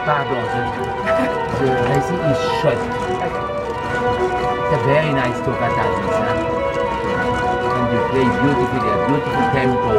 pardon, the racing is shut. It's a very nice toccata, this, huh? And you play beautifully, a beautiful tempo.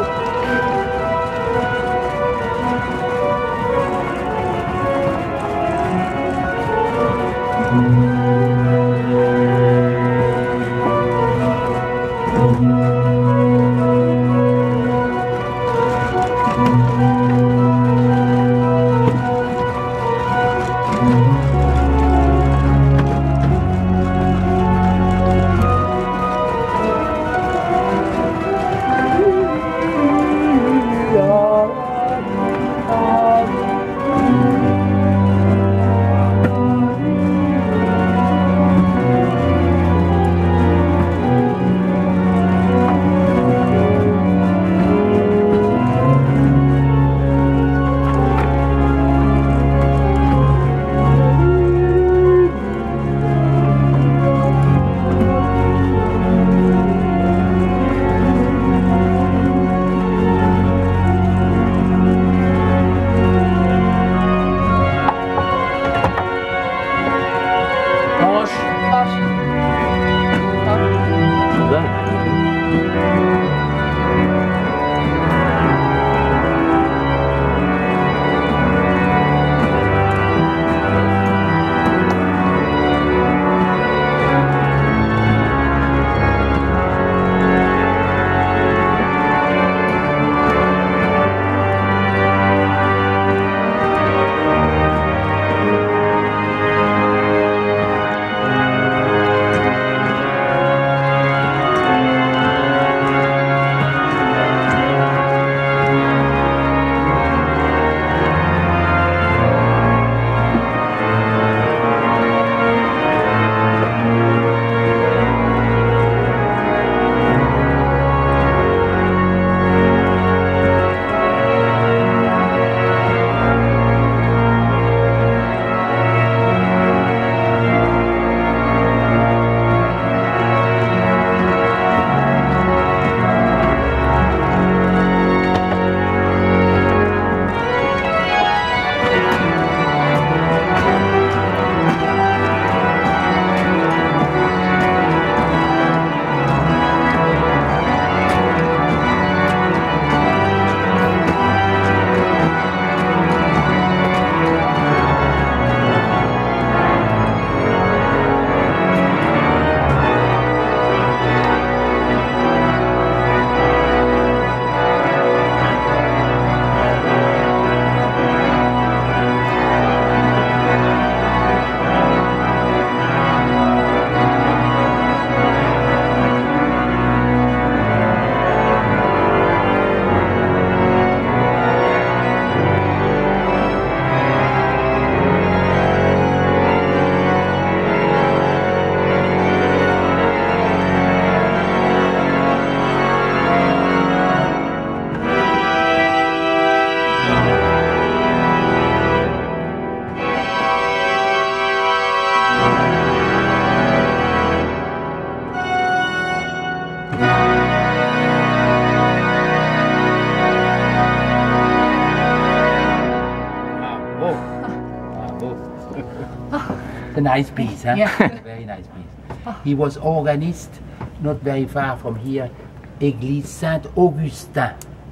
A nice piece, huh? Yeah. Very nice piece. He was organist, not very far from here, Église Saint-Augustin.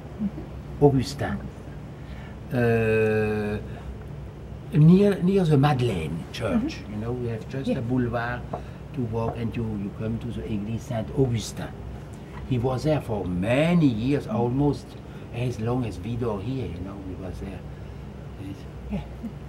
Augustin. Near the Madeleine Church. You know, we have just a boulevard to walk and you come to the Église Saint-Augustin. He was there for many years, almost as long as Vidor here, you know, he was there. Yeah.